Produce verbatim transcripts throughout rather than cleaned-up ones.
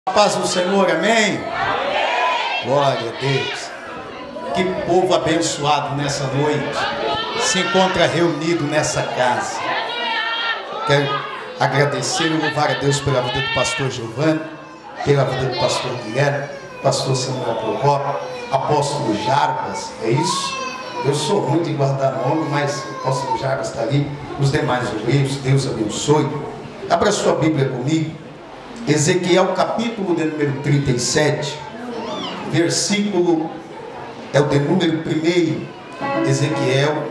A paz do Senhor, amém? Amém? Glória a Deus. Que povo abençoado nessa noite se encontra reunido nessa casa. Quero agradecer e louvar a Deus pela vida do pastor Giovanni, pela vida do pastor Guilherme, pastor Samuel Procópio, apóstolo Jarbas, é isso? Eu sou ruim de guardar nome, mas o apóstolo Jarbas está ali, os demais obreiros, Deus abençoe. Abra sua Bíblia comigo. Ezequiel capítulo de número trinta e sete, versículo é o de número primeiro. Ezequiel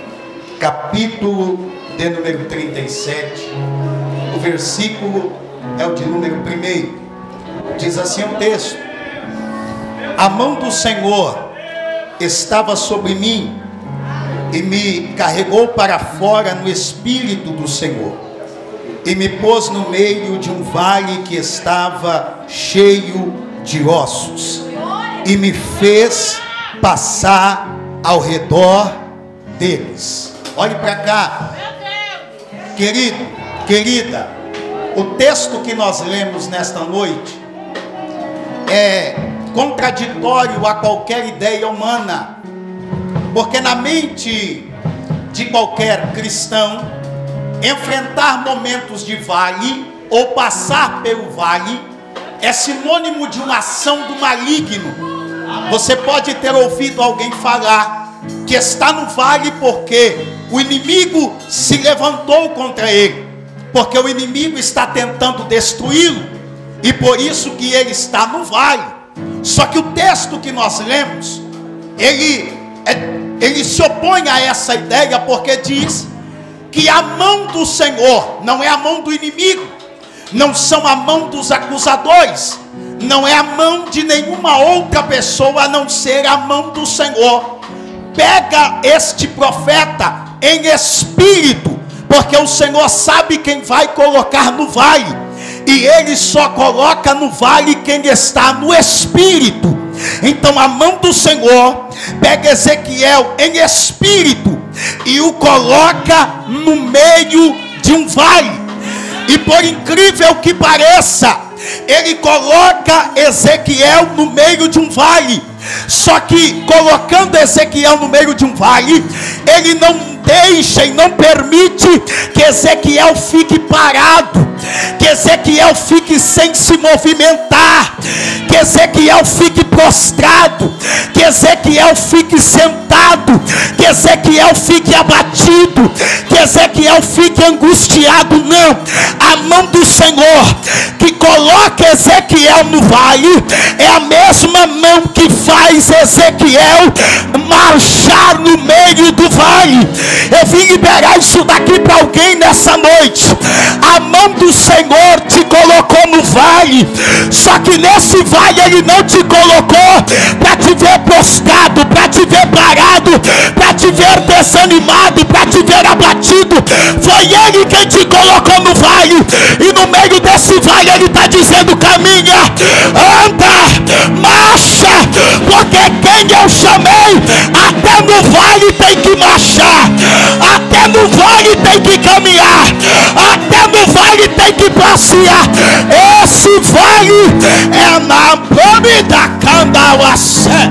capítulo de número trinta e sete, o versículo é o de número primeiro. Diz assim o texto: a mão do Senhor estava sobre mim e me carregou para fora no espírito do Senhor, e me pôs no meio de um vale que estava cheio de ossos, e me fez passar ao redor deles. Olhe para cá, querido, querida. O texto que nós lemos nesta noite é contraditório a qualquer ideia humana, porque na mente de qualquer cristão, enfrentar momentos de vale ou passar pelo vale é sinônimo de uma ação do maligno. Você pode ter ouvido alguém falar que está no vale porque o inimigo se levantou contra ele, porque o inimigo está tentando destruí-lo, e por isso que ele está no vale. Só que o texto que nós lemos, ele, ele se opõe a essa ideia, porque diz que a mão do Senhor não é a mão do inimigo, não são a mão dos acusadores, não é a mão de nenhuma outra pessoa a não ser a mão do Senhor. Pega este profeta em espírito, porque o Senhor sabe quem vai colocar no vale, e ele só coloca no vale quem está no espírito. Então a mão do Senhor pega Ezequiel em espírito e o coloca no meio de um vale. E por incrível que pareça, ele coloca Ezequiel no meio de um vale. Só que colocando Ezequiel no meio de um vale, ele não deixa e não permite que Ezequiel fique parado, que Ezequiel fique sem se movimentar, que Ezequiel fique prostrado, que Ezequiel fique sentado, que Ezequiel fique abatido, que Ezequiel fique angustiado. Não, a mão do Senhor que coloca Ezequiel no vale é a mesma mão que faz Ezequiel marchar no meio do vale. Eu vim liberar isso daqui para alguém nessa noite. A mão do Senhor te colocou no vale, só que nesse vale ele não te colocou para te ver prostrado, para te ver parado, para te ver desanimado, para te ver abatido. Foi ele quem te colocou no vale, e no meio desse vale ele está dizendo: caminha, anda, marcha, porque quem eu chamei até no vale tem que marchar, até no vale tem que caminhar, até no vale tem que passear. Esse vale é na nome da Candauacé.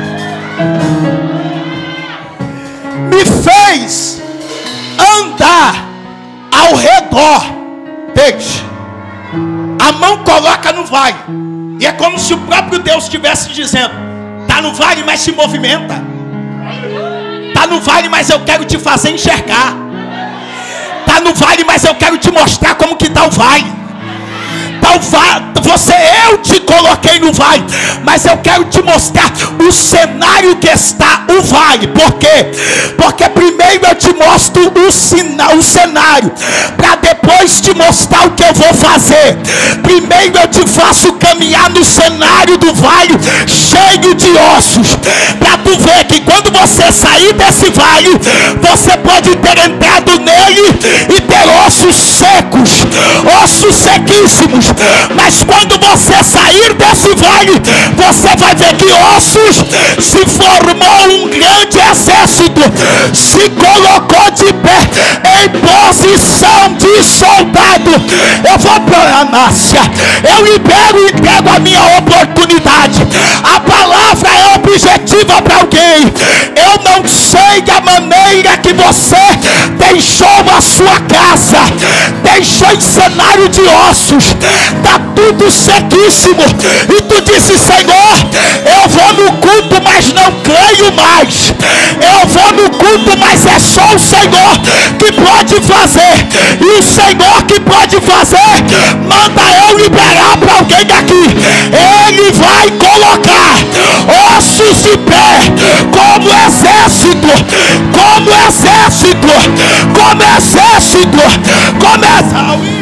Me fez andar ao redor deles. A mão coloca no vale, e é como se o próprio Deus estivesse dizendo: está no vale, mas se movimenta. Está no vale, mas eu quero te fazer enxergar. Está no vale, mas eu quero te mostrar como que está o vale. Tá o vale. Você, eu te coloquei no vale, mas eu quero te mostrar o cenário que está o vale. Por quê? Porque primeiro eu te mostro o, sina, o cenário, para depois te mostrar o que eu vou fazer. Primeiro eu te faço caminhar no cenário do vale cheio de ossos, para tu ver que quando você sair desse vale, você pode ter entrado nele e ter ossos secos, ossos sequíssimos. Mas quando você sair desse vale, você vai ver que ossos se formou um grande exército, se colocou de pé em posição de soldado. Eu vou para a Márcia, eu libero e entrego a minha oportunidade. A palavra é objetiva para alguém. Eu não sei a maneira que você deixou a sua casa, deixou em cenário de ossos, está tudo sequíssimo, e tu disse: Senhor, eu vou no culto, mas não creio mais. Eu vou no culto, mas é só o Senhor que pode fazer. E o Senhor que pode fazer, manda eu liberar para alguém daqui. Ele vai colocar ossos de pé, como exército, como exército, como exército, como exército.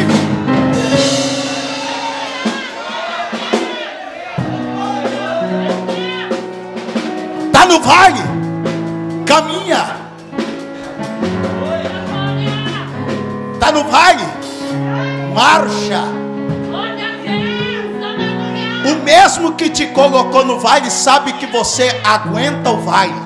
Está no vale, caminha. Está no vale, marcha. O mesmo que te colocou no vale sabe que você aguenta o vale.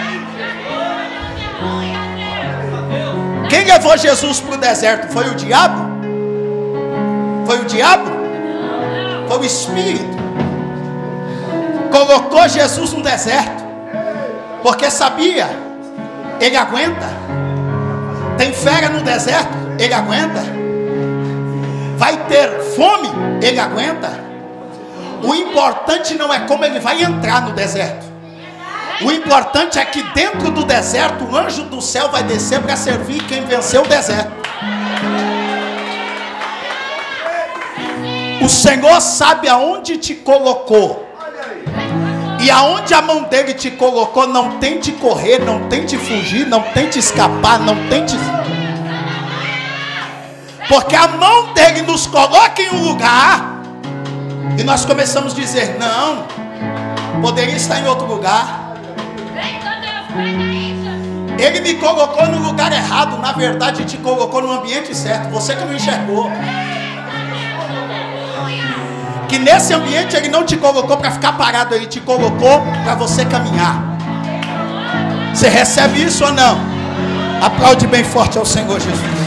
Quem levou Jesus para o deserto? Foi o diabo? Foi o diabo? Foi o Espírito. Colocou Jesus no deserto, porque sabia, ele aguenta. Tem fera no deserto, ele aguenta. Vai ter fome, ele aguenta. O importante não é como ele vai entrar no deserto. O importante é que dentro do deserto o anjo do céu vai descer para servir quem venceu o deserto. O Senhor sabe aonde te colocou. E aonde a mão dele te colocou, não tente correr, não tente fugir, não tente escapar, não tente... Porque a mão dele nos coloca em um lugar e nós começamos a dizer: não, poderia estar em outro lugar. Ele me colocou no lugar errado. Na verdade, te colocou no ambiente certo. Você que não enxergou que nesse ambiente ele não te colocou para ficar parado, ele te colocou para você caminhar. Você recebe isso ou não? Aplaude bem forte ao Senhor Jesus.